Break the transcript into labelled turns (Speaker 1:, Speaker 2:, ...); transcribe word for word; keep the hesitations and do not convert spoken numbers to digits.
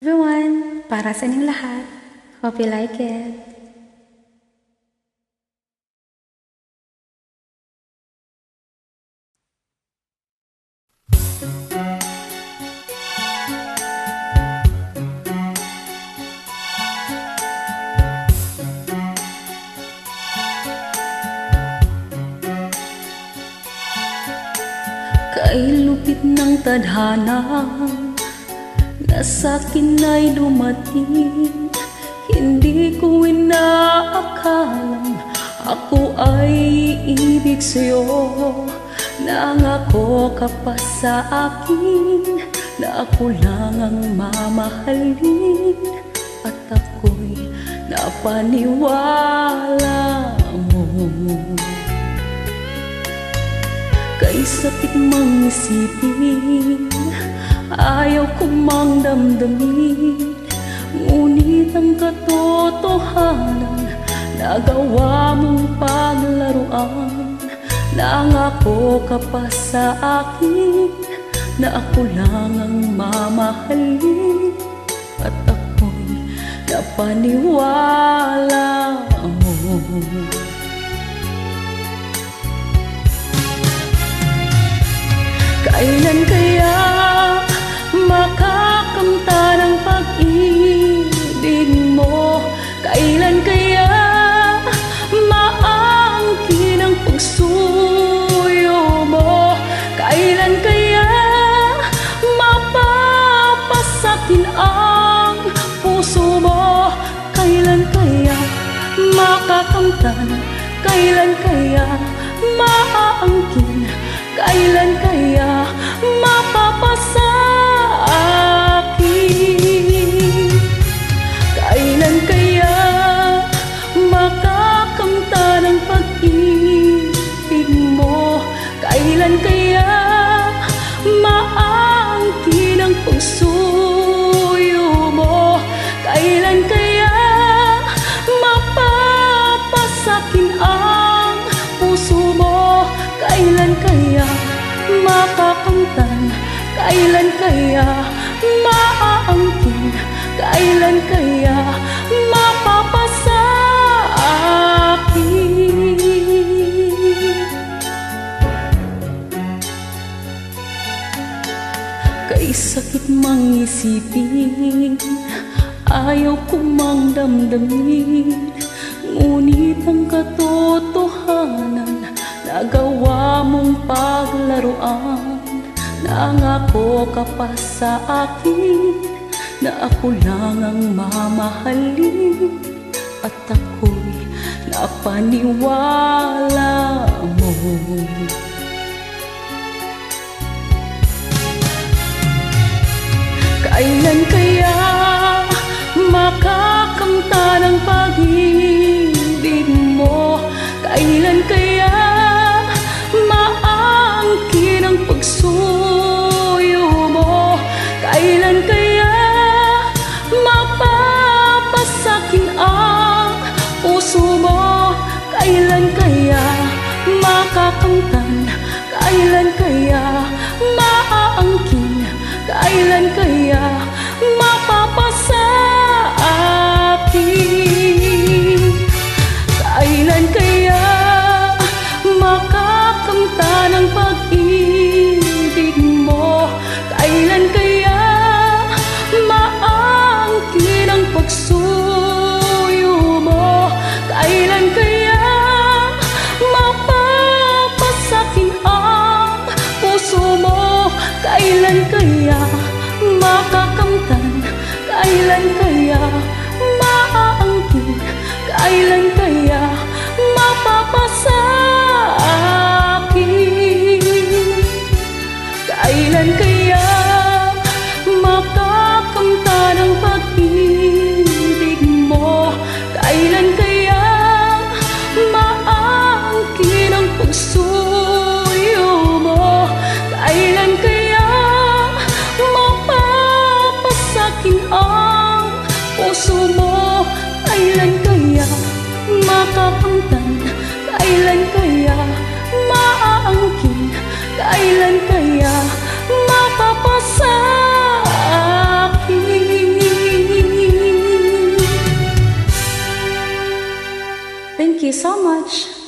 Speaker 1: Everyone, para sa inyong lahat. Hope you like it. Kay lupit ng tadhana na sa'kin ay dumating, hindi ko inaakalang ako ay ibig sa'yo. Nangako ka pa sa akin na ako lang ang mamahalin, at ako'y napaniwala mo. Kay sakit mang isipin, ayaw ko mang damdamin, ngunit ang katotohanan, nagawa mong paglaruan. Nangako ka pa sa akin na ako lang ang mamahalin, at ako'y napaniwala mo. Kailan kaya makakamta ng pag-ibig mo? Kailan kaya maangkin ang pagsuyo mo? Kailan kaya mapapasakin ang puso mo? Kailan kaya makakamtan? Kailan kaya maangkin? Kailan kaya mapapasa akin? Kailan kaya makakamta ng pag-ibig mo? Kailan kaya maangkin ang pagsuyo mo? Kailan kaya mapapasakin ang puso mo? Kailan kaya makakamtan? Kailan kaya maaangkin? Kailan kaya mapapasa akin? Kay sakit mang isipin, ayaw ko mang damdamin, ngunit ang katotohanan, nagawa mong paglaruan. Nangako ka pa sa akin na ako lang ang mamahalin, at ako'y napaniwala mo. Kailan kaya makakamta ng pag-ibig mo? Kailan kaya maangkin ang pagsuyo mo? Kailan kaya mapapasakin ang puso mo? Kailan kaya makakamtan? Kailan kaya maaangkin? Kailan kaya mapapasa akin? Kailan kaya makakamta ng pag-ibig mo? Kailan kaya maangkin ang pagsuyo mo? Kailan kaya mapapasakin ang puso mo? Kailan kaya makakamtan? Kailan kaya maaangkin? Kailan kaya mapapasa akin? Kailan kaya makakamta ng pag-ibig mo? Kailan kaya maangkin ang pagsuyo mo? Kailan kaya mapapasakin ang puso mo? Kailan kaya makakamtan? Kailan Thank you so much.